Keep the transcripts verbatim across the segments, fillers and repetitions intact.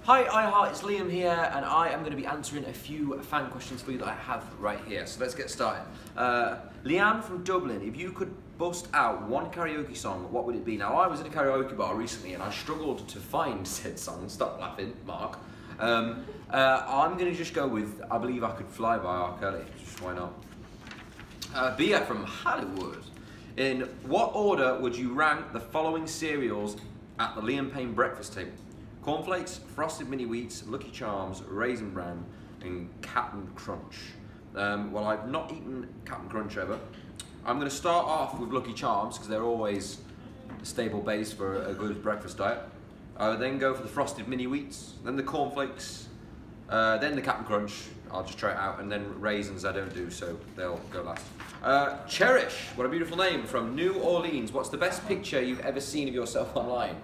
Hi iHeart, it's Liam here, and I am going to be answering a few fan questions for you that I have right here. So let's get started. Uh, Leanne from Dublin, if you could bust out one karaoke song, what would it be? Now, I was in a karaoke bar recently and I struggled to find said song. Stop laughing, Mark. Um, uh, I'm going to just go with I Believe I Could Fly by R. Kelly. Just why not? Uh, Bia from Hollywood. In what order would you rank the following cereals at the Liam Payne breakfast table? Cornflakes, Frosted Mini Wheats, Lucky Charms, Raisin Bran, and Captain Crunch. Um, well, I've not eaten Captain Crunch ever. I'm going to start off with Lucky Charms because they're always a stable base for a good breakfast diet. I would then go for the Frosted Mini Wheats, then the Cornflakes, uh, then the Captain Crunch. I'll just try it out, and then raisins I don't do, so they'll go last. Uh, Cherish, what a beautiful name, from New Orleans. What's the best picture you've ever seen of yourself online?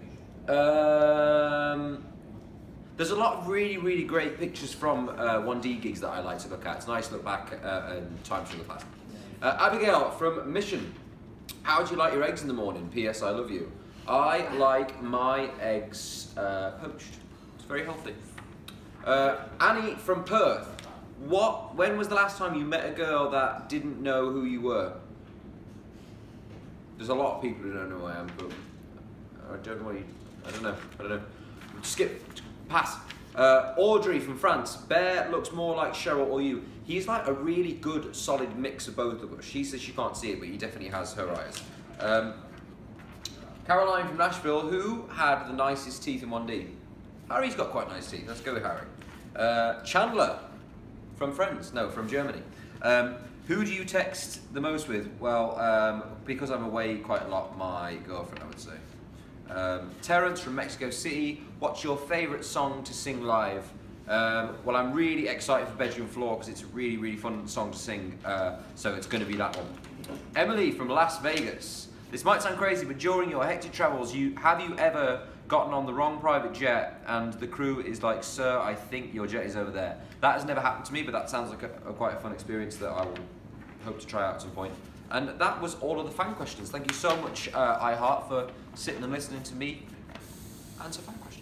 Um, there's a lot of really, really great pictures from uh, one D gigs that I like to look at. It's nice to look back uh, and times from the past. Uh, Abigail from Mission. How do you like your eggs in the morning? P S I love you. I like my eggs uh, poached. It's very healthy. Uh, Annie from Perth. What? When was the last time you met a girl that didn't know who you were? There's a lot of people who don't know who I am, but I don't know what you... I don't know, I don't know. Skip, pass. Uh, Audrey from France. Bear looks more like Cheryl or you. He's like a really good, solid mix of both of us. She says she can't see it, but he definitely has her eyes. Um, Caroline from Nashville. Who had the nicest teeth in one D? Harry's got quite nice teeth. Let's go with Harry. Uh, Chandler from Friends. No, from Germany. Um, who do you text the most with? Well, um, because I'm away quite a lot, my girlfriend, I would say. Um, Terence from Mexico City, what's your favourite song to sing live? Um, well, I'm really excited for Bedroom Floor because it's a really, really fun song to sing, uh, so it's going to be that one. Emily from Las Vegas. This might sound crazy, but during your hectic travels, you have you ever gotten on the wrong private jet and the crew is like, sir, I think your jet is over there? That has never happened to me, but that sounds like a, a quite a fun experience that I will hope to try out at some point. And that was all of the fan questions. Thank you so much, uh, iHeart, for sitting and listening to me answer fan questions.